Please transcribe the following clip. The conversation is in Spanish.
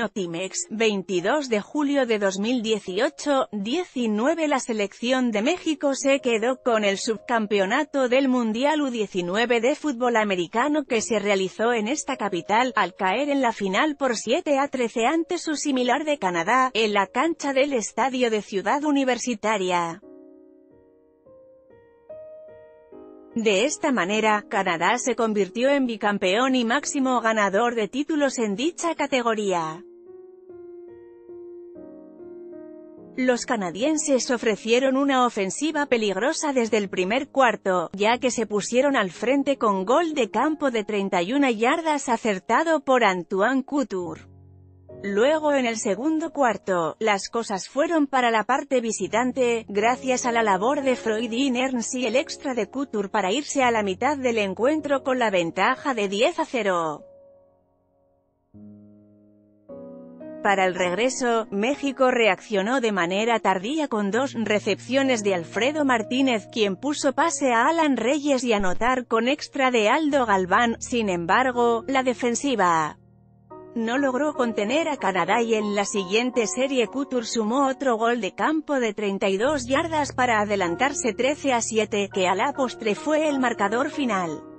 Notimex, 22 de julio de 2018, 19. La selección de México se quedó con el subcampeonato del Mundial U19 de fútbol americano que se realizó en esta capital, al caer en la final por 7-13 ante su similar de Canadá, en la cancha del estadio de Ciudad Universitaria. De esta manera, Canadá se convirtió en bicampeón y máximo ganador de títulos en dicha categoría. Los canadienses ofrecieron una ofensiva peligrosa desde el primer cuarto, ya que se pusieron al frente con gol de campo de 31 yardas acertado por Antoine Couture. Luego en el segundo cuarto, las cosas fueron para la parte visitante, gracias a la labor de Freudin Ernst y el extra de Couture para irse a la mitad del encuentro con la ventaja de 10-0. Para el regreso, México reaccionó de manera tardía con dos recepciones de Alfredo Martínez, quien puso pase a Alan Reyes y anotar con extra de Aldo Galván. Sin embargo, la defensiva no logró contener a Canadá y en la siguiente serie Couture sumó otro gol de campo de 32 yardas para adelantarse 13-7, que a la postre fue el marcador final.